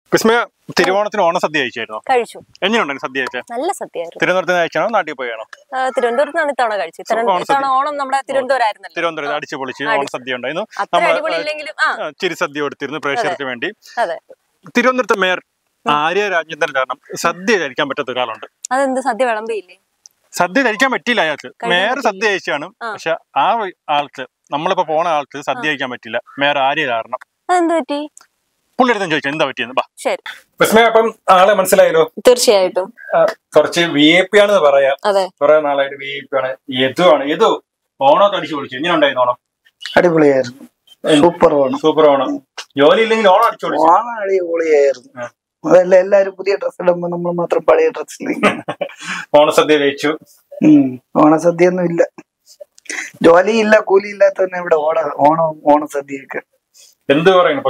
വിസ്മയ തിരുവോണത്തിന് ഓണസദ്യ കഴിച്ചായിരുന്നോ? കഴിച്ചു. എങ്ങനെയുണ്ടായിരുന്നു സദ്യ കഴിച്ചത്? നല്ല സദ്യയായിരുന്നു. തിരുവനന്തപുരത്ത് കഴിച്ചാണോ നാട്ടിൽ പോയാണോ? തിരുവനന്തപുരത്താണ് ഇത്തവണ കഴിച്ചത്. ഓണം നമ്മുടെ തിരുവനന്തപുരമായിരുന്നല്ലോ. തിരുവനന്തപുരത്ത് അടിച്ചു പൊളിച്ച് ഓണസദ്യ ഉണ്ടായിരുന്നു. ചിരിസദ്യ കൊടുത്തിരുന്നു പ്രേക്ഷകർക്ക് വേണ്ടി. തിരുവനന്തപുരത്ത് മേയർ ആര്യ രാജേന്ദ്രൻ കാരണം സദ്യ കഴിക്കാൻ പറ്റാത്ത ഒരാളുണ്ട്. അതെന്ത് സദ്യ വിളമ്പിയില്ലേ? സദ്യ കഴിക്കാൻ പറ്റില്ല അയാൾക്ക്. മേയർ സദ്യ കഴിച്ചാണ്, പക്ഷെ ആ ആൾക്ക് നമ്മളിപ്പോ പോണ ആൾക്ക് സദ്യ കഴിക്കാൻ പറ്റില്ല മേയർ ആര്യ കാരണം. അതെന്ത് പറ്റി? പുള്ളിയെടുത്ത് ചോദിച്ചാൽ എന്താ പറ്റിയെന്ന്. ശരി വിസ്മയ, അപ്പം ആളെ മനസ്സിലായല്ലോ? തീർച്ചയായിട്ടും. കുറച്ച് VIP ആണെന്ന് പറയാം. കുറെ നാളായിട്ട് VIP ആണ്. യദു ഓണമൊക്കെ അടിച്ചു പൊളിച്ചു. എങ്ങനെ ഉണ്ടായിരുന്നു ഓണം? അടിപൊളിയായിരുന്നു. സൂപ്പർ ഓണം. ജോലി ഇല്ലെങ്കിൽ ഓണം അടിച്ചു പൊളിച്ചു. ഓണം അടിപൊളിയായിരുന്നു. അതല്ല, എല്ലാരും പുതിയ ഡ്രസ് ഇടുമ്പോ നമ്മൾ മാത്രം പഴയ ഡ്രസ്സിൽ ഓണസദ്യ കഴിച്ചു. ഓണസദ്യ ഒന്നും ഇല്ല. ജോലിയില്ല, കൂലിയില്ലാത്തന്നെ ഇവിടെ ഓണസദ്യയൊക്കെ എന്ത് പറയുന്നു?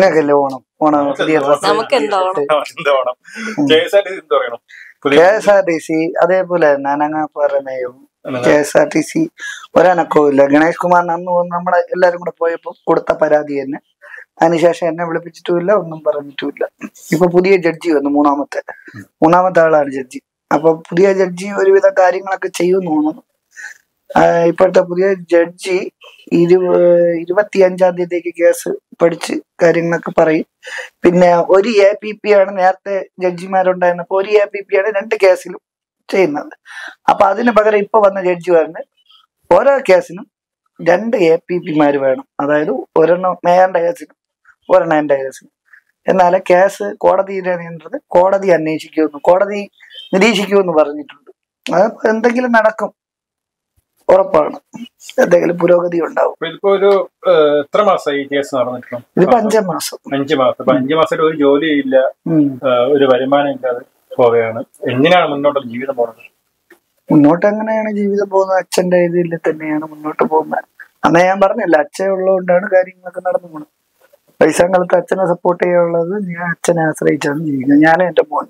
KSRTC അതേപോലെ അനങ്ങാപ്പറമേയും KSRTC ഒരനക്കവും ഇല്ല. ഗണേഷ് കുമാറിന് അന്ന് നമ്മളെ എല്ലാരും കൂടെ പോയപ്പോ കൊടുത്ത പരാതി തന്നെ. അതിനുശേഷം എന്നെ വിളിപ്പിച്ചിട്ടുമില്ല, ഒന്നും പറഞ്ഞിട്ടുമില്ല. ഇപ്പൊ പുതിയ ജഡ്ജി വന്നു, മൂന്നാമത്തെ ആളാണ് ജഡ്ജി. അപ്പൊ പുതിയ ജഡ്ജി ഒരുവിധ കാര്യങ്ങളൊക്കെ ചെയ്യുമെന്ന് തോന്നുന്നു. ഇപ്പോഴത്തെ പുതിയ ജഡ്ജി 25-ാം തീയതിക്ക് കേസ് പഠിച്ച് കാര്യങ്ങളൊക്കെ പറയും. പിന്നെ ഒരു APP ആണ് നേരത്തെ ജഡ്ജിമാരുണ്ടായിരുന്നപ്പോ ഒരു APP ആണ് 2 കേസിലും ചെയ്യുന്നത്. അപ്പൊ അതിന് പകരം ഇപ്പൊ വന്ന ജഡ്ജി പറഞ്ഞ് ഓരോ കേസിനും 2 APPമാര് വേണം. അതായത് ഒരെണ്ണം മേയറിന്റെ കേസിനും ഒരെണ്ണം എന്റെ കേസിനും. എന്നാലേ കേസ് കോടതിയിലെ നിയന്ത്രണത്തിൽ കോടതി കോടതി നിരീക്ഷിക്കുമെന്ന് പറഞ്ഞിട്ടുണ്ട്. അത് എന്തെങ്കിലും നടക്കും, ഉറപ്പാണ്. എന്തെങ്കിലും പുരോഗതി ഉണ്ടാവും. ഇതിപ്പോ ഒരു എത്ര മാസമായി ഈ കേസ് നടന്നിട്ടുണ്ടോ? ഇതിപ്പോ 5 മാസം. 5 മാസം. 5 മാസമായിട്ട് ഒരു ജോലിയില്ല, ഒരു വരുമാനം ഇല്ലാതെ പോവുകയാണ്. എങ്ങനെയാണ് മുന്നോട്ടുള്ള ജീവിതം പോകുന്നത്? മുന്നോട്ട് എങ്ങനെയാണ് ജീവിതം പോകുന്നത്? അച്ഛന്റെ ഇതിൽ തന്നെയാണ് മുന്നോട്ട് പോകുന്നത്. അന്ന് ഞാൻ പറഞ്ഞില്ല, അച്ഛൻ ഉള്ളതുകൊണ്ടാണ് കാര്യങ്ങളൊക്കെ നടന്നു പോകുന്നത്. പൈസ കാലത്ത് അച്ഛനെ സപ്പോർട്ട് ചെയ്യാനുള്ളത് ഞാൻ അച്ഛനെ ആശ്രയിച്ചാണ് ജീവിക്കുന്നത്. ഞാനും എന്റെ മോൻ.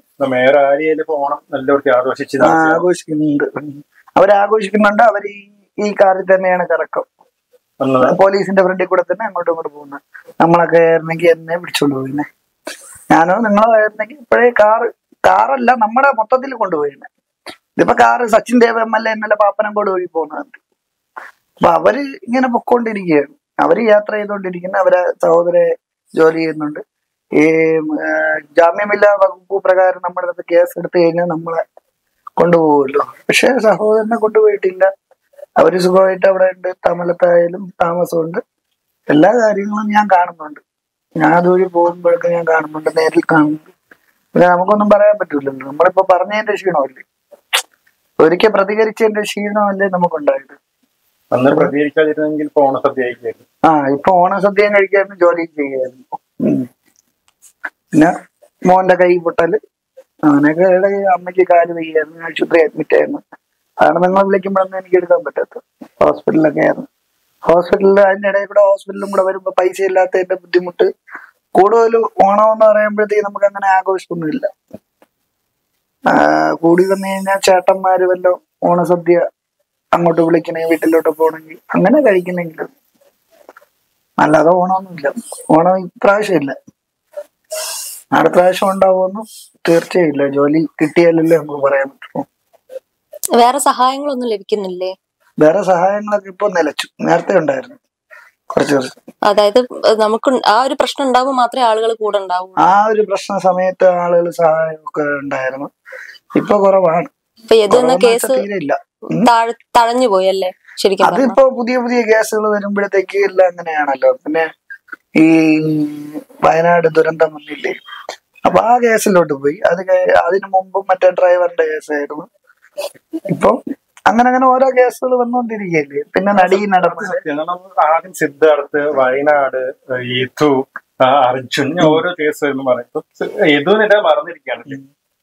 ആഘോഷിക്കുന്നുണ്ട്, അവരാഘോഷിക്കുന്നുണ്ട്. അവർ ഈ കാറിൽ തന്നെയാണ് കറക്കം. പോലീസിന്റെ ഫ്രണ്ടിൽ കൂടെ തന്നെ അങ്ങോട്ടും ഇങ്ങോട്ട് പോകുന്നത്. നമ്മളൊക്കെ ആയിരുന്നെങ്കിൽ എന്നെ പിടിച്ചോണ്ട് പോയിന്നെ. ഞാനോ നിങ്ങളോ ആയിരുന്നെങ്കിൽ ഇപ്പോഴേ കാറല്ല നമ്മുടെ മൊത്തത്തിൽ കൊണ്ടുപോയിന്നെ. ഇതിപ്പോ കാറ് സച്ചിൻ ദേവ് MLA ഇന്നലെ പാപ്പനംകോട് വഴി പോകുന്നുണ്ട്. അപ്പൊ അവര് ഇങ്ങനെ പൊക്കോണ്ടിരിക്കുകയാണ്. അവര് യാത്ര ചെയ്തുകൊണ്ടിരിക്കുന്ന, അവരെ സഹോദരെ ജോലി ചെയ്യുന്നുണ്ട്. ഈ ജാമ്യമില്ലാ വകുപ്പ് പ്രകാരം നമ്മുടെ അടുത്ത് കേസ് എടുത്തു കഴിഞ്ഞാൽ നമ്മളെ കൊണ്ടുപോകുമല്ലോ. പക്ഷെ സഹോദരനെ കൊണ്ടുപോയിട്ടില്ല. അവര് സുഖമായിട്ട് അവിടെ ഉണ്ട്. തമലത്തായാലും താമസമുണ്ട്. എല്ലാ കാര്യങ്ങളും ഞാൻ കാണുന്നുണ്ട്. ഞാൻ അതുവഴി പോകുമ്പോഴൊക്കെ ഞാൻ കാണുന്നുണ്ട്, നേരിൽ കാണുന്നുണ്ട്. പിന്നെ നമുക്കൊന്നും പറയാൻ പറ്റൂലല്ലോ. നമ്മളിപ്പോ പറഞ്ഞതിന്റെ ക്ഷീണമല്ലേ, ഒരിക്കൽ പ്രതികരിച്ചതിന്റെ ക്ഷീണമല്ലേ നമുക്കുണ്ടായത്. ഇപ്പൊ ഓണസദ്യ കഴിക്കായിരുന്നു, ജോലി ചെയ്യായിരുന്നു. പിന്നെ മോന്റെ കൈ പൊട്ടല് അങ്ങനെയൊക്കെ. അമ്മയ്ക്ക് കാല് വയ്യായിരുന്നു, ആശുപത്രി അഡ്മിറ്റ് ആയിരുന്നു. അതാണ് നിങ്ങൾ വിളിക്കുമ്പോഴൊന്നും എനിക്ക് എടുക്കാൻ പറ്റാത്തത്. ഹോസ്പിറ്റലിലൊക്കെ ആയിരുന്നു. അതിന്റെ ഇടയിൽ കൂടെ ഹോസ്പിറ്റലും കൂടെ വരുമ്പോ പൈസ ഇല്ലാത്തതിന്റെ ബുദ്ധിമുട്ട് കൂടുതലും. ഓണം എന്ന് പറയുമ്പോഴത്തേക്ക് നമുക്ക് അങ്ങനെ ആഘോഷമൊന്നുമില്ല. കൂടി വന്നു കഴിഞ്ഞാൽ ചേട്ടന്മാര് വല്ലോ ഓണസദ്യ അങ്ങോട്ട് വിളിക്കണേ, വീട്ടിലോട്ട് പോകണമെങ്കിൽ അങ്ങനെ കഴിക്കുന്നെങ്കിലും, അല്ലാതെ ഓണമൊന്നുമില്ല. ഓണം ഇപ്രാവശ്യം ഇല്ല. അടുത്ത പ്രാവശ്യം ഉണ്ടാവുമെന്ന് തീർച്ചയില്ല. ജോലി കിട്ടിയാലല്ലേ നമുക്ക് പറയാൻ പറ്റുമോ. വേറെ സഹായങ്ങളൊന്നും ലഭിക്കുന്നില്ലേ? വേറെ സഹായങ്ങളൊക്കെ ഇപ്പൊ നിലച്ചു. നേരത്തെ ഉണ്ടായിരുന്നു കുറച്ച്. അതായത് നമുക്ക് ആ ഒരു പ്രശ്നം ഉണ്ടാവുമ്പോൾ മാത്രമേ ആളുകൾ കൂടെ ഉണ്ടാവൂ. ആ ഒരു പ്രശ്ന സമയത്ത് ആളുകൾ സഹായമൊക്കെ ഉണ്ടായിരുന്നു. ഇപ്പൊ കുറവാണ്. തീരെയില്ല. തഴഞ്ഞു പോയല്ലേ ശരിക്കും. അതിപ്പോ പുതിയ കേസുകൾ വരുമ്പോഴത്തേക്ക് എല്ലാം അങ്ങനെയാണല്ലോ. പിന്നെ ഈ വയനാട് ദുരന്തം വന്നില്ലേ, അപ്പൊ ആ കേസിലോട്ട് പോയി. അതിനു മുമ്പും മറ്റേ ഡ്രൈവറിന്റെ കേസായിരുന്നു. ഇപ്പൊ അങ്ങനെ ഓരോ കേസുകൾ വന്നുകൊണ്ടിരിക്കുകയല്ലേ. പിന്നെ ആദ്യം സിദ്ധാർത്ഥ്, വയനാട്, യദു, അർജുൻ, ഓരോ കേസ് വരുമ്പോൾ പറയും യദുവിനെ മറന്നിരിക്കുകയാണ്.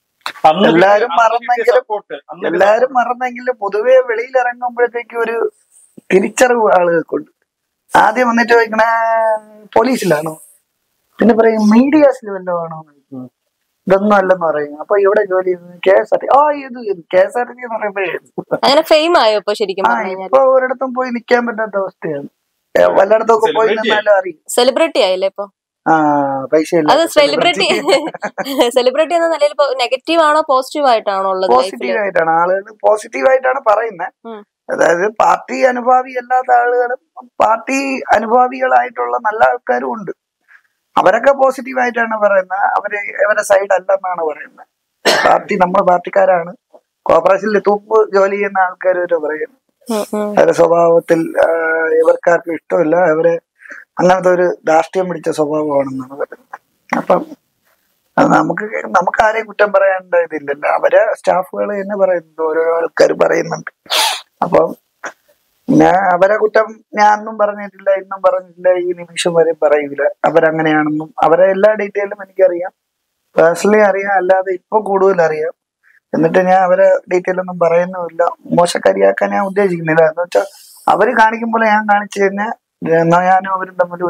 എല്ലാരും മറന്നെങ്കിലും പൊതുവെ വെളിയിൽ ഇറങ്ങുമ്പോഴത്തേക്ക് ഒരു തിരിച്ചറിവ് ആളുകൾക്കുണ്ട്. ആദ്യം വന്നിട്ട് ചോദിക്കണ പോലീസിലാണോ, പിന്നെ പറയും മീഡിയാസിൽ വല്ലതും ആണോ, ഇതൊന്നും അല്ലെന്ന് പറയും. അപ്പൊ ഇവിടെ ജോലി KSRTC എന്ന് പറയുമ്പോഴേ ഇപ്പൊ ഒരിടത്തും പോയി നിൽക്കാൻ പറ്റാത്ത അവസ്ഥയാണ്. വല്ലയിടത്തൊക്കെ പോയി നിന്നാലും അറിയും. സെലിബ്രിറ്റി ആയില്ലേ ഇപ്പൊ. പൈസ അത് സെലിബ്രിറ്റി സെലിബ്രിറ്റി എന്ന നിലയിൽ നെഗറ്റീവ് ആണോ പോസിറ്റീവ് ആയിട്ടാണോ ഉള്ളത്? പോസിറ്റീവ് ആയിട്ടാണ് ആളുകൾ പോസിറ്റീവ് ആയിട്ടാണ് പറയുന്നത്. അതായത് പാർട്ടി അനുഭാവി അല്ലാത്ത ആളുകളും പാർട്ടി അനുഭാവികളായിട്ടുള്ള നല്ല ആൾക്കാരും ഉണ്ട്. അവരൊക്കെ പോസിറ്റീവ് ആയിട്ടാണ് പറയുന്നത്. അവരെ സൈഡ് അല്ലെന്നാണ് പറയുന്നത്. പാർട്ടി നമ്മുടെ പാർട്ടിക്കാരാണ്, കോർപ്പറേഷനിൽ തൂപ്പ് ജോലി ചെയ്യുന്ന ആൾക്കാർ വരെ പറയുന്നു. അവരുടെ സ്വഭാവത്തിൽ ഇവർക്കാർക്കും ഇഷ്ടമില്ല, അവരെ അങ്ങനത്തെ ഒരു ധാർഷ്ട്യം പിടിച്ച സ്വഭാവമാണെന്നാണ് പറയുന്നത്. അപ്പം നമുക്ക് ആരെയും കുറ്റം പറയേണ്ട ഇതില്ലല്ലോ. അവരെ സ്റ്റാഫുകൾ തന്നെ പറയുന്നുണ്ട്, ഓരോ ആൾക്കാർ പറയുന്നുണ്ട്. അപ്പം അവരെ കുറ്റം ഞാനൊന്നും പറഞ്ഞിട്ടില്ല, ഇന്നും പറഞ്ഞിട്ടില്ല, ഈ നിമിഷം വരെ പറയൂല. അവരങ്ങനെയാണെന്നും അവരെ എല്ലാ ഡീറ്റെയിലും എനിക്കറിയാം, പേഴ്സണലി അറിയാം, അല്ലാതെ ഇപ്പൊ കൂടുതൽ അറിയാം. എന്നിട്ട് ഞാൻ അവരെ ഡീറ്റെയിൽ ഒന്നും പറയുന്നുമില്ല. മോശക്കാരിയാക്കാൻ ഞാൻ ഉദ്ദേശിക്കുന്നില്ല. എന്ന് വെച്ചാൽ അവര് കാണിക്കുമ്പോൾ ഞാൻ കാണിച്ചു കഴിഞ്ഞാൽ ഞാനും അവരും തമ്മിൽ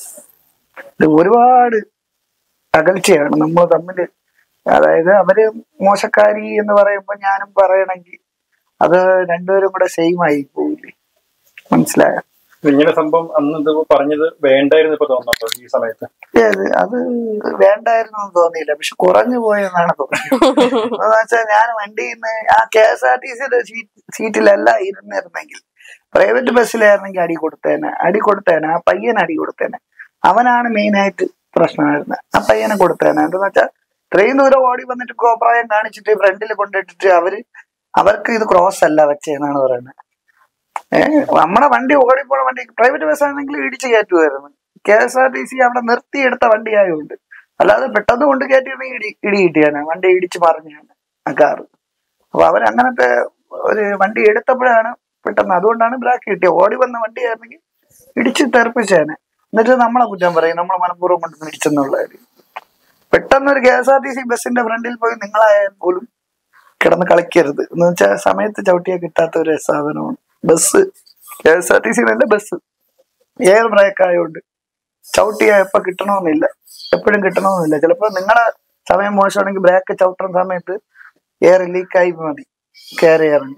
ഒരുപാട് അകൽച്ചയാണ് നമ്മൾ തമ്മില്. അതായത് അവര് മോശക്കാരി എന്ന് പറയുമ്പോൾ ഞാനും പറയണമെങ്കിൽ അത് രണ്ടുപേരും കൂടെ സെയിം ആയി പോവില്ലേ? മനസ്സിലായ? ഇങ്ങനെ സംഭവം അന്ന് പറഞ്ഞത് വേണ്ടായിരുന്നു ഇപ്പൊ തോന്നുന്നുണ്ടോ ഈ സമയത്ത്? അത് വേണ്ടായിരുന്നു എന്ന് തോന്നിയില്ല, പക്ഷെ കുറഞ്ഞു പോയെന്നാണ് തോന്നുന്നത്. എന്ന് വെച്ചാൽ ഞാൻ വണ്ടിയിൽ നിന്ന് ആ KSRTC സീറ്റിലല്ല ഇരുന്നിരുന്നെങ്കിൽ, പ്രൈവറ്റ് ബസ്സിലായിരുന്നെങ്കിൽ അടി കൊടുത്തേനെ. ആ പയ്യൻ അടി കൊടുത്തേനെ. അവനാണ് മെയിനായിട്ട് പ്രശ്നമായിരുന്നത്. ആ പയ്യനെ കൊടുത്തേനെ. എന്താന്ന് വെച്ചാൽ ട്രെയിൻ ദൂരം ഓടി വന്നിട്ട് കോപ്രായം കാണിച്ചിട്ട് ഫ്രണ്ടിൽ കൊണ്ടിട്ടിട്ട് അവർക്ക് ഇത് ക്രോസ് അല്ല വെച്ചെന്നാണ് പറയുന്നത്. നമ്മുടെ വണ്ടി ഓടിപ്പോണ വണ്ടി പ്രൈവറ്റ് ബസ് ആണെങ്കിൽ ഇടിച്ച് കയറ്റുമായിരുന്നു. KSRTC അവിടെ നിർത്തിയെടുത്ത വണ്ടിയായതുകൊണ്ട്. അല്ലാതെ പെട്ടെന്ന് കൊണ്ട് കയറ്റിയിരുന്നെങ്കിൽ ഇടി കിട്ടിയാണ്, വണ്ടി ഇടിച്ച് മറിഞ്ഞാണ് ആ കാറ്. അപ്പൊ അവരങ്ങനത്തെ ഒരു വണ്ടി എടുത്തപ്പോഴാണ് പെട്ടെന്ന്, അതുകൊണ്ടാണ് ബ്രാക്ക് കിട്ടിയത്. ഓടി വന്ന വണ്ടിയായിരുന്നെങ്കിൽ ഇടിച്ച് തെറിപ്പിച്ചേനെ. എന്നിട്ട് നമ്മളെ കുറ്റം പറയും, നമ്മൾ മനഃപൂർവ്വം കൊണ്ട് ഇടിച്ചെന്നുള്ള കാര്യം. പെട്ടെന്ന് ഒരു KSRTC ബസ്സിന്റെ ഫ്രണ്ടിൽ പോയി നിങ്ങളായാൽ പോലും കിടന്ന് കളിക്കരുത്. എന്ന് വെച്ചാൽ സമയത്ത് ചവിട്ടിയാൽ കിട്ടാത്ത ഒരു സാധനമാണ് ബസ്. KSRTC നല്ല ബസ് എയർ ബ്രേക്ക് ആയതുകൊണ്ട് ചവിട്ടിയാൽ എപ്പോൾ കിട്ടണമെന്നില്ല, എപ്പോഴും കിട്ടണമെന്നില്ല. ചിലപ്പോൾ നിങ്ങളുടെ സമയം മോശമാണെങ്കിൽ ബ്രേക്ക് ചവിട്ടുന്ന സമയത്ത് എയർ ലീക്കായി മതി കയറി ഇറങ്ങി.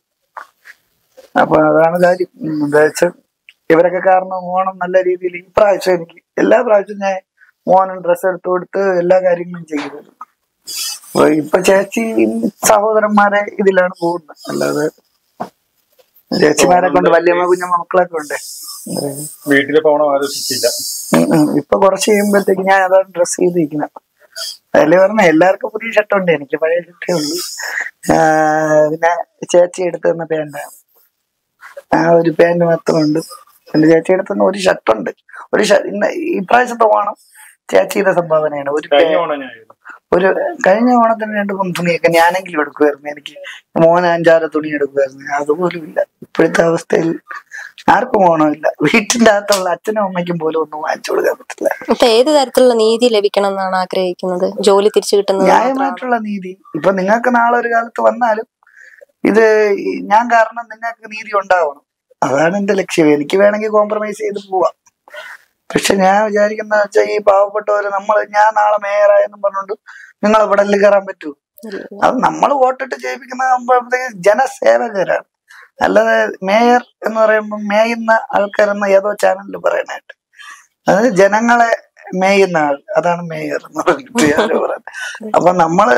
അപ്പൊ അതാണ് കാര്യം. എന്താ വെച്ചാൽ ഇവരൊക്കെ കാരണം ഓണം നല്ല രീതിയിൽ ഈ പ്രാവശ്യം എനിക്ക് എല്ലാ പ്രാവശ്യവും ഞാൻ മോനും ഡ്രസ്സ് എടുത്തു കൊടുത്ത് എല്ലാ കാര്യങ്ങളും ചെയ്തു. ഇപ്പൊ ചേച്ചി സഹോദരന്മാരെ ഇതിലാണ് പോകുന്നത്. അല്ലാതെ ചേച്ചിമാരെ കൊണ്ട് വല്യമ്മ കുഞ്ഞമ്മ മക്കളൊക്കെ ഉണ്ട്. വീട്ടില് പോകണം ആലോചിച്ചില്ല. ഇപ്പൊ കുറച്ച് കഴിയുമ്പോഴത്തേക്ക് ഞാൻ അതാണ് ഡ്രസ് ചെയ്തിരിക്കുന്നത്. അതില് പറഞ്ഞ എല്ലാവർക്കും പുതിയ ഷർട്ടുണ്ട്, എനിക്ക് പഴയ ഷർട്ടേ ഉള്ളൂ. പിന്നെ ചേച്ചി എടുത്തു തന്ന പാൻറ്റാണ്, ആ ഒരു പാൻറ് മാത്രമുണ്ട്. എന്റെ ചേച്ചി എടുത്തുന്ന ഒരു ഷർട്ടുണ്ട്. ഈ പ്രാവശ്യത്തെ ഓണം ചേച്ചിയുടെ സംഭാവനയാണ്. കഴിഞ്ഞ ഓണത്തിന് 2-3 തുണിയൊക്കെ ഞാനെങ്കിലും എടുക്കുമായിരുന്നു. എനിക്ക് മോന് 5-6 തുണി എടുക്കുമായിരുന്നു. അതുപോലും ഇല്ല ഇപ്പോഴത്തെ അവസ്ഥയിൽ. ആർക്കും ഓണമില്ല. വീട്ടിന്റെ അകത്തുള്ള അച്ഛനും അമ്മയ്ക്കും പോലും ഒന്നും വാങ്ങിച്ചു കൊടുക്കാൻ പറ്റില്ല. ഇപ്പൊ ഏത് തരത്തിലുള്ള നീതി ലഭിക്കണം എന്നാണ് ആഗ്രഹിക്കുന്നത്? ജോലി തിരിച്ചു കിട്ടുന്നത്, ന്യായമായിട്ടുള്ള നീതി. ഇപ്പൊ നിങ്ങൾക്ക് നാളെ ഒരു കാലത്ത് വന്നാലും ഇത് ഞാൻ കാരണം നിങ്ങൾക്ക് നീതി ഉണ്ടാവണം. അതാണ് എന്റെ ലക്ഷ്യം. എനിക്ക് വേണമെങ്കിൽ കോംപ്രമൈസ് ചെയ്ത് പോവാം. പക്ഷെ ഞാൻ വിചാരിക്കുന്ന വെച്ചാൽ ഈ പാവപ്പെട്ടവര് ഞാൻ നാളെ മേയറായെന്നും പറഞ്ഞുകൊണ്ട് നിങ്ങളെ വിടലിൽ കയറാൻ പറ്റൂ? അത് നമ്മൾ വോട്ടിട്ട് ജയിപ്പിക്കുന്ന ജനസേവകരാണ്. അല്ലാതെ മേയർ എന്ന് പറയുമ്പോൾ മേയുന്ന ആൾക്കാരെന്ന ഏതോ ചാനലിൽ പറയാനായിട്ട്, അതായത് ജനങ്ങളെ മേയുന്ന ആൾ, അതാണ് മേയർ എന്ന് പറഞ്ഞിട്ട് പറയുന്നത്. അപ്പൊ നമ്മളെ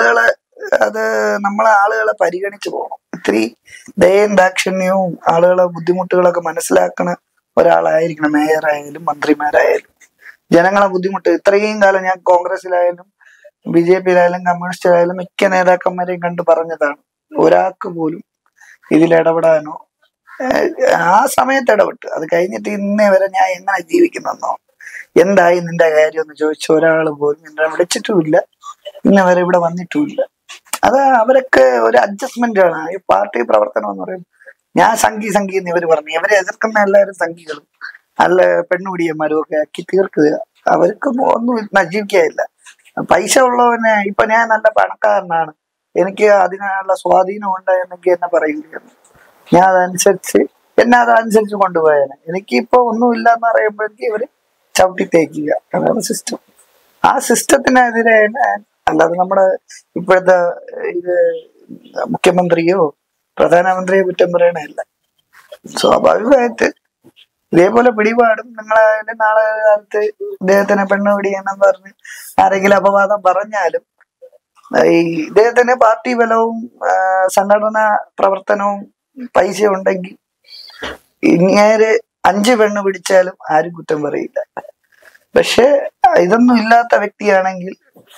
ആളുകളെ പരിഗണിച്ചു പോകണം. ഇത്തിരി ദയയും ദാക്ഷിണ്യവും ആളുകളെ ബുദ്ധിമുട്ടുകളൊക്കെ മനസ്സിലാക്കണ ഒരാളായിരിക്കണം മേയർ ആയാലും മന്ത്രിമാരായാലും. ജനങ്ങളെ ബുദ്ധിമുട്ട് ഇത്രയും കാലം ഞാൻ കോൺഗ്രസിലായാലും BJPയിലായാലും കമ്മ്യൂണിസ്റ്റിലായാലും മിക്ക നേതാക്കന്മാരെയും കണ്ട് പറഞ്ഞതാണ്, ഒരാൾക്ക് പോലും ഇതിൽ ഇടപെടാനോ ആ സമയത്ത് ഇടപെട്ട് അത് കഴിഞ്ഞിട്ട് ഇന്നേ വരെ ഞാൻ എങ്ങനെ ജീവിക്കുന്നെന്നോ എന്തായി നിന്റെ കാര്യം എന്ന് ചോദിച്ച ഒരാൾ പോലും എന്നെ വിളിച്ചിട്ടുമില്ല, ഇന്നേ വരെ ഇവിടെ വന്നിട്ടുമില്ല. അത് അവരൊക്കെ ഒരു അഡ്ജസ്റ്റ്മെന്റാണ്. ഈ പാർട്ടി പ്രവർത്തനം എന്ന് പറയുമ്പോൾ ഞാൻ സംഘി എന്ന് ഇവർ പറഞ്ഞു. ഇവരെ എതിർക്കുന്ന എല്ലാവരും സംഘികളും നല്ല പെണ്ണുപിടിയന്മാരും ഒക്കെ ആക്കി തീർക്കുക. അവർക്ക് ഒന്നും നശിക്കുകയില്ല. പൈസ ഉള്ളവനെ ഇപ്പൊ ഞാൻ നല്ല പണക്കാരനാണ്, എനിക്ക് അതിനുള്ള സ്വാധീനം ഉണ്ടായെന്നെങ്കിൽ എന്നെ പറയുകയാണ്. ഞാൻ അതനുസരിച്ച് കൊണ്ടുപോയാനെ. എനിക്കിപ്പോ ഒന്നുമില്ല എന്ന് പറയുമ്പോഴേക്കും ഇവര് ചവിട്ടി തേക്കുക. അതാണ് സിസ്റ്റം. ആ സിസ്റ്റത്തിനെതിരെയാണ്. അല്ലാതെ നമ്മുടെ ഇപ്പോഴത്തെ ഇത് മുഖ്യമന്ത്രിയോ പ്രധാനമന്ത്രിയെ കുറ്റം പറയണല്ല. സ്വാഭാവികമായിട്ട് ഇതേപോലെ പിടിപാടും നിങ്ങളെ നാളെ കാലത്ത് ഇദ്ദേഹത്തിനെ പെണ്ണ് പിടിയെന്നും പറഞ്ഞ് ആരെങ്കിലും അപവാദം പറഞ്ഞാലും ഈ ഇദ്ദേഹത്തിന് പാർട്ടി ബലവും സംഘടനാ പ്രവർത്തനവും പൈസ ഉണ്ടെങ്കിൽ ഇങ്ങേര് 5 പെണ്ണ് പിടിച്ചാലും ആരും കുറ്റം പറയില്ല. പക്ഷെ ഇതൊന്നും ഇല്ലാത്ത വ്യക്തിയാണെങ്കിൽ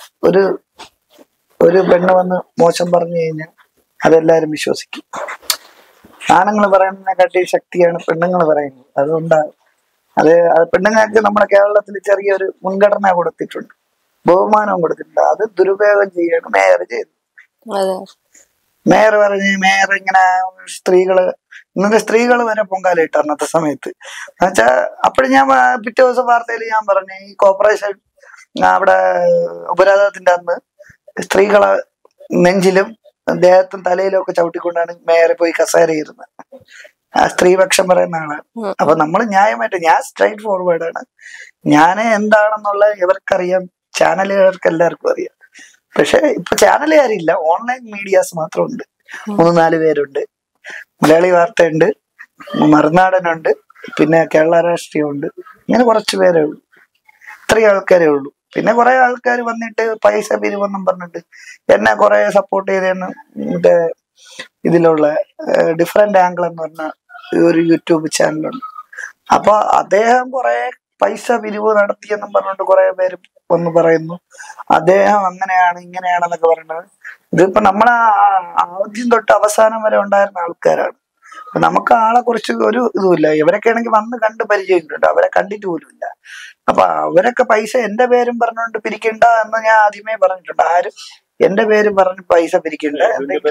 ഒരു പെണ്ണ് വന്ന് മോശം പറഞ്ഞു കഴിഞ്ഞാൽ അതെല്ലാരും വിശ്വസിക്കും. ആണുങ്ങൾ പറയുന്നതിനെക്കാട്ടി ശക്തിയാണ് പെണ്ണുങ്ങൾ പറയുന്നത്. അതുകൊണ്ടാണ് അത് പെണ്ണുങ്ങൾക്ക് നമ്മുടെ കേരളത്തിൽ ചെറിയൊരു മുൻഗണന കൊടുത്തിട്ടുണ്ട്, ബഹുമാനവും കൊടുത്തിട്ടുണ്ട്. അത് ദുരുപയോഗം ചെയ്യാണ് മേയർ ചെയ്തത്. മേയർ പറഞ്ഞ് മേയർ ഇങ്ങനെ ഇന്നത്തെ സ്ത്രീകൾ വരെ പൊങ്കാലയിട്ട് അന്നത്തെ സമയത്ത് എന്നുവെച്ചാൽ അപ്പോഴും ഞാൻ പിറ്റേ ദിവസം വാർത്തയിൽ ഞാൻ പറഞ്ഞു ഈ കോർപ്പറേഷൻ അവിടെ ഉപരാധത്തിന്റെ അന്ന് സ്ത്രീകളെ നെഞ്ചിലും ദേഹത്തും തലയിലും ഒക്കെ ചവിട്ടിക്കൊണ്ടാണ് മേയറെ പോയി കസേരയിരുന്നത്. ആ സ്ത്രീപക്ഷം പറയുന്ന ആളാണ്. അപ്പൊ നമ്മൾ ന്യായമായിട്ട് ഞാൻ സ്ട്രൈറ്റ് ഫോർവേഡ് ആണ്. ഞാൻ എന്താണെന്നുള്ള ഇവർക്കറിയാം, ചാനലുകാർക്ക് എല്ലാവർക്കും അറിയാം. പക്ഷെ ഇപ്പൊ ചാനലുകാരില്ല, ഓൺലൈൻ മീഡിയാസ് മാത്രമുണ്ട്. 3-4 പേരുണ്ട്. മലയാളി വാർത്തയുണ്ട്, മറുനാടനുണ്ട്, പിന്നെ കേരള രാഷ്ട്രീയമുണ്ട്. ഇങ്ങനെ കുറച്ച് പേരേ ഉള്ളൂ, ഇത്രയും ആൾക്കാരേ ഉള്ളൂ. പിന്നെ കുറെ ആൾക്കാർ വന്നിട്ട് പൈസ പിരിവെന്നും പറഞ്ഞിട്ട് എന്നെ കുറെ സപ്പോർട്ട് ചെയ്തേന്ന്. മറ്റേ ഇതിലുള്ള ഡിഫറെന്റ് ആംഗിൾ എന്ന് പറഞ്ഞ ഒരു യൂട്യൂബ് ചാനലുണ്ട്. അപ്പൊ അദ്ദേഹം കുറെ പൈസ പിരിവ് നടത്തിയെന്നും പറഞ്ഞിട്ട് കുറെ പേര് വന്ന് പറയുന്നു അദ്ദേഹം അങ്ങനെയാണ് ഇങ്ങനെയാണെന്നൊക്കെ പറയുന്നത്. ഇതിപ്പോ നമ്മളെ ആദ്യം തൊട്ട് അവസാനം വരെ ഉണ്ടായിരുന്ന ആൾക്കാരാണ്. നമുക്ക് ആളെ കുറിച്ച് ഒരു ഇതുമില്ല. ഇവരൊക്കെ ആണെങ്കിൽ വന്ന് കണ്ട് പരിചയമുണ്ട്, അവരെ കണ്ടിട്ട് പോലും ഇല്ല. അപ്പൊ അവരൊക്കെ പൈസ എന്റെ പേരും പറഞ്ഞുകൊണ്ട് പിരിക്കണ്ട എന്ന് ഞാൻ ആദ്യമേ പറഞ്ഞിട്ടുണ്ട്. ആരും എന്റെ പേരും പറഞ്ഞ് പൈസ പിരിക്കണ്ട.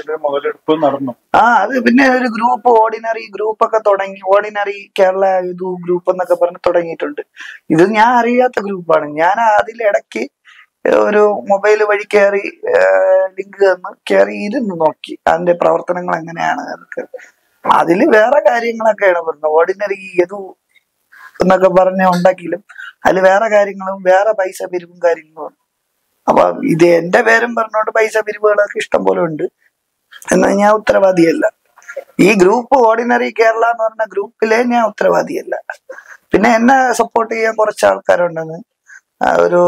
അത് പിന്നെ ഒരു ഗ്രൂപ്പ്, ഓർഡിനറി ഗ്രൂപ്പ് ഒക്കെ തുടങ്ങി, ഓർഡിനറി കേരള യൂത്ത് ഗ്രൂപ്പ് എന്നൊക്കെ പറഞ്ഞ് തുടങ്ങിയിട്ടുണ്ട്. ഇത് ഞാൻ അറിയാത്ത ഗ്രൂപ്പാണ്. ഞാൻ അതിലിടയ്ക്ക് ഒരു മൊബൈൽ വഴി കയറി ലിങ്ക് തന്ന് കയറി ഇരുന്ന് നോക്കി അതിന്റെ പ്രവർത്തനങ്ങൾ എങ്ങനെയാണ് എന്നൊക്കെ. അതില് വേറെ കാര്യങ്ങളൊക്കെയാണ് പറഞ്ഞത്. ഓർഡിനറി യദു എന്നൊക്കെ പറഞ്ഞ് ഉണ്ടാക്കിയാലും അതിൽ വേറെ കാര്യങ്ങളും വേറെ പൈസ പിരിവും കാര്യങ്ങളും. അപ്പൊ ഇത് എന്റെ പേരും പറഞ്ഞോണ്ട് പൈസ പിരിവുകളൊക്കെ ഇഷ്ടം പോലെ ഉണ്ട്. എന്നാൽ ഞാൻ ഉത്തരവാദിയല്ല. ഈ ഗ്രൂപ്പ് ഓർഡിനറി കേരള എന്ന് പറഞ്ഞ ഗ്രൂപ്പിലെ ഞാൻ ഉത്തരവാദിയല്ല. പിന്നെ എന്നെ സപ്പോർട്ട് ചെയ്യാൻ കുറച്ച് ആൾക്കാരുണ്ടെന്ന് ഒരു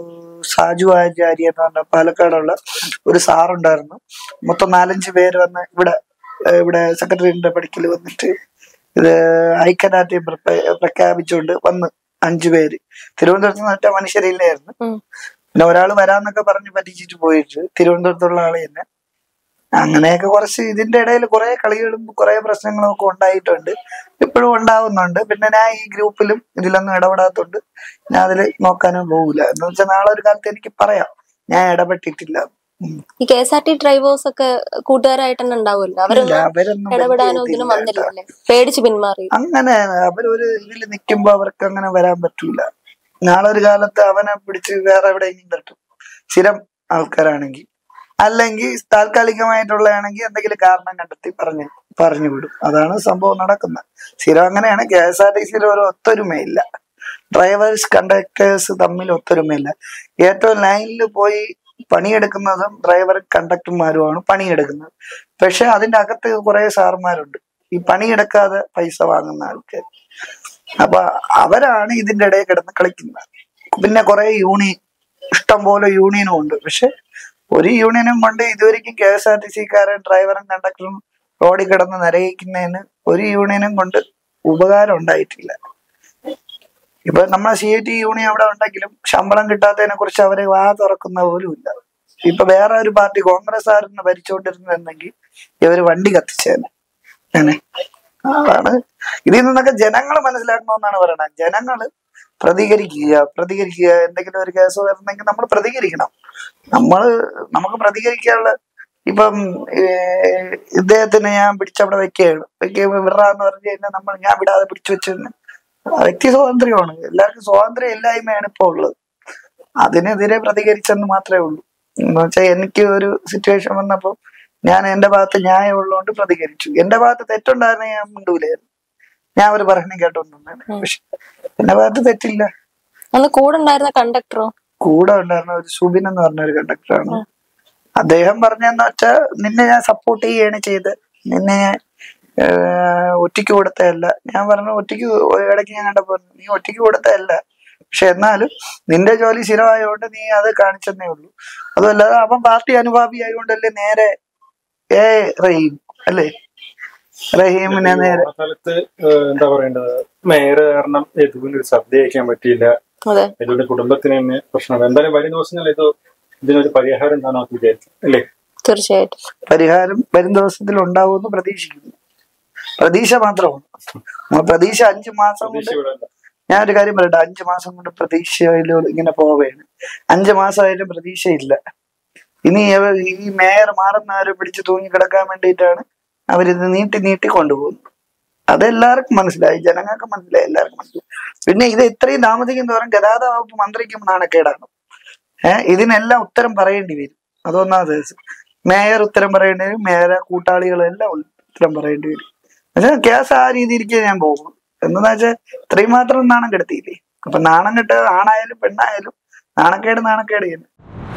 സാജു ആചാര്യ എന്ന് പറഞ്ഞ പാലക്കാടുള്ള ഒരു സാറുണ്ടായിരുന്നു. മൊത്തം 4-5 പേര് വന്ന് ഇവിടെ സെക്രട്ടറിയുടെ പഠിക്കൽ വന്നിട്ട് ഇത് ഐക്യദാർഢ്യം പ്രഖ്യാപിച്ചുകൊണ്ട് വന്ന് 5 പേര്. തിരുവനന്തപുരത്ത് നിന്ന് ഒറ്റ മനുഷ്യരില്ലായിരുന്നു. പിന്നെ ഒരാൾ വരാന്നൊക്കെ പറഞ്ഞ് പറ്റിച്ചിട്ട് പോയിട്ട് തിരുവനന്തപുരത്തുള്ള ആള് തന്നെ. അങ്ങനെയൊക്കെ കുറച്ച് ഇതിന്റെ ഇടയിൽ കുറെ കളികളും കുറെ പ്രശ്നങ്ങളും ഒക്കെ ഉണ്ടായിട്ടുണ്ട്, ഇപ്പോഴും ഉണ്ടാവുന്നുണ്ട്. പിന്നെ ഞാൻ ഈ ഗ്രൂപ്പിലും ഇതിലൊന്നും ഇടപെടാത്തോണ്ട് ഞാൻ അതിൽ നോക്കാനും പോകില്ല. എന്ന് വെച്ചാൽ നാളെ ഒരു കാലത്ത് എനിക്ക് പറയാം ഞാൻ ഇടപെട്ടിട്ടില്ല. ഈ KSRT ഡ്രൈവേഴ്സ് ഒക്കെ കൂട്ടുകാരായിട്ട് തന്നെ ഉണ്ടാവുമല്ലോ, അവരൊന്നും ഇടപെടാനോ ഇതിനും വന്നില്ലല്ലേ, പേടിച്ച് പിന്മാറി. അങ്ങനെ അവരൊരു ഇതിൽ നിൽക്കുമ്പോ അവർക്ക് അങ്ങനെ വരാൻ പറ്റൂല. നാളെ ഒരു കാലത്ത് അവനെ പിടിച്ച് വേറെ എവിടെയെങ്കിലും തട്ടും, സ്ഥിരം ആൾക്കാരാണെങ്കിൽ. അല്ലെങ്കിൽ താൽക്കാലികമായിട്ടുള്ളതാണെങ്കിൽ എന്തെങ്കിലും കാരണം കണ്ടെത്തി പറഞ്ഞു വിടും. അതാണ് സംഭവം നടക്കുന്നത്. സ്ഥിരം അങ്ങനെയാണ്. KSRTC ഒരു ഒത്തൊരുമയില്ല, ഡ്രൈവേഴ്സ് കണ്ടക്ടേഴ്സ് തമ്മിൽ ഒത്തൊരുമയില്ല. ഏറ്റവും ലൈനിൽ പോയി പണിയെടുക്കുന്നതും ഡ്രൈവർ കണ്ടക്ടർമാരുമാണ് പണിയെടുക്കുന്നത്. പക്ഷെ അതിന്റെ അകത്ത് കുറെ സാർമാരുണ്ട് ഈ പണിയെടുക്കാതെ പൈസ വാങ്ങുന്ന ആൾക്കാർ. അപ്പൊ അവരാണ് ഇതിന്റെ ഇടയിൽ കിടന്ന് കളിക്കുന്നത്. പിന്നെ കുറെ ഇഷ്ടം പോലെ യൂണിയനും ഉണ്ട്. പക്ഷെ ഒരു യൂണിയനും കൊണ്ട് ഇതുവരെയ്ക്കും KSRTC-കാരൻ ഡ്രൈവറും കണ്ടക്ടറും റോഡിൽ കിടന്ന് നരയിക്കുന്നതിന് ഒരു യൂണിയനും കൊണ്ട് ഉപകാരം ഉണ്ടായിട്ടില്ല. ഇപ്പൊ നമ്മളെ CIT യൂണിയൻ അവിടെ ഉണ്ടെങ്കിലും ശമ്പളം കിട്ടാത്തതിനെ കുറിച്ച് അവരെ വാ തുറക്കുന്ന പോലും ഇല്ല. ഇപ്പൊ വേറെ ഒരു പാർട്ടി കോൺഗ്രസ് ആയിരുന്നു ഭരിച്ചുകൊണ്ടിരുന്നെങ്കിൽ ഇവര് വണ്ടി കത്തിച്ചേനെ. അങ്ങനെ അതാണ് ഇതിൽ നിന്നൊക്കെ ജനങ്ങൾ മനസ്സിലാക്കണമെന്നാണ് പറയുന്നത്. ജനങ്ങള് പ്രതികരിക്കുക. എന്തെങ്കിലും ഒരു കേസ് വരുന്നെങ്കിൽ നമ്മൾ പ്രതികരിക്കണം. നമുക്ക് പ്രതികരിക്കാനുള്ള ഇപ്പം ഇദ്ദേഹത്തിന് ഞാൻ പിടിച്ചവിടെ വെക്കുകയാണ് വിടാന്ന് പറഞ്ഞു കഴിഞ്ഞാൽ ഞാൻ വിടാതെ പിടിച്ചു വെച്ചിരുന്നു. വ്യക്തി സ്വാതന്ത്ര്യമാണ്, എല്ലാവർക്കും സ്വാതന്ത്ര്യം ഇല്ലായ്മയാണ് ഇപ്പൊ ഉള്ളത്. അതിനെതിരെ പ്രതികരിച്ചെന്ന് മാത്രമേ ഉള്ളൂ. എന്ന് വെച്ചാൽ എനിക്ക് ഒരു സിറ്റുവേഷൻ വന്നപ്പോൾ ഞാൻ എന്റെ ഭാഗത്ത് ന്യായം ഉള്ളതുകൊണ്ട് പ്രതികരിച്ചു. എന്റെ ഭാഗത്ത് തെറ്റുണ്ടായിരുന്ന ഞാൻ മിണ്ടൂലായിരുന്നു, ഞാൻ ഒരു പറഞ്ഞു കേട്ടോണ്ടാണ്. പക്ഷെ എന്റെ ഭാഗത്ത് തെറ്റില്ല. കൂടെ ഉണ്ടായിരുന്ന കണ്ടക്ടറോ? കൂടെ ഉണ്ടായിരുന്ന ഒരു സുബിൻ എന്ന് പറഞ്ഞ ഒരു കണ്ടക്ടറാണ്. അദ്ദേഹം പറഞ്ഞെന്ന് വെച്ചാൽ നിന്നെ ഞാൻ സപ്പോർട്ട് ചെയ്യാണ് ചെയ്ത്, നിന്നെ ഒറ്റയ്ക്ക് കൊടുത്തതല്ല. ഞാൻ പറഞ്ഞു ഒറ്റയ്ക്ക് ഇടയ്ക്ക് ഞാൻ കണ്ടപ്പോ നീ ഒറ്റയ്ക്ക് കൊടുത്തതല്ല, പക്ഷെ എന്നാലും നിന്റെ ജോലി സ്ഥിരമായതുകൊണ്ട് നീ അത് കാണിച്ചെന്നേ ഉള്ളൂ. അതുമല്ലാതെ അവൻ പാർട്ടി അനുഭാവി ആയതുകൊണ്ടല്ലേ നേരെ റഹീം അല്ലേ, റഹീമിനെ നേരെ എന്താ പറയേണ്ടത്, മേയർ കാരണം യദുവിന് ഒരു സദ്യ കഴിക്കാൻ പറ്റിയില്ല, യദുവിന്റെ കുടുംബത്തിന് തന്നെ പ്രശ്നം. എന്തായാലും വരും ദിവസങ്ങളിൽ ഇതിനൊരു പരിഹാരം എന്താണോ വിചാരിച്ചു അല്ലേ? തീർച്ചയായിട്ടും പരിഹാരം വരും ദിവസത്തിൽ ഉണ്ടാവുമെന്ന് പ്രതീക്ഷിക്കുന്നു. പ്രതീക്ഷ മാത്രമാണ്. പ്രതീക്ഷ 5 മാസം കൊണ്ട്, ഞാനൊരു കാര്യം പറയട്ടെ, 5 മാസം കൊണ്ട് പ്രതീക്ഷയിലൂടെ ഇങ്ങനെ പോവുകയാണ്. 5 മാസമായാലും പ്രതീക്ഷയില്ല. ഇനി ഈ മേയർ മാറുന്നവരെ പിടിച്ച് തൂങ്ങിക്കിടക്കാൻ വേണ്ടിയിട്ടാണ് അവരിത് നീട്ടി കൊണ്ടുപോകുന്നത്. അതെല്ലാവർക്കും മനസ്സിലായി, ജനങ്ങൾക്ക് മനസ്സിലായി, എല്ലാവർക്കും മനസ്സിലായി. പിന്നെ ഇത് ഇത്രയും താമസിക്കും തോറും ഗതാഗത വകുപ്പ് മന്ത്രിക്കും നാണക്കേടാണ്. ഇതിനെല്ലാം ഉത്തരം പറയേണ്ടി വരും. അതൊന്നാമത് മേയർ ഉത്തരം പറയേണ്ടി വരും, മേയർ കൂട്ടാളികളെല്ലാം ഉത്തരം പറയേണ്ടി വരും. പക്ഷെ കേസ് ആ രീതിയിലേക്ക് ഞാൻ പോകും. എന്താന്ന് വെച്ചാൽ ഇത്രയും മാത്രം നാണം കെടുത്തിയില്ലേ. അപ്പൊ നാണം കെട്ട ആണായാലും പെണ്ണായാലും നാണക്കേട് തന്നെ.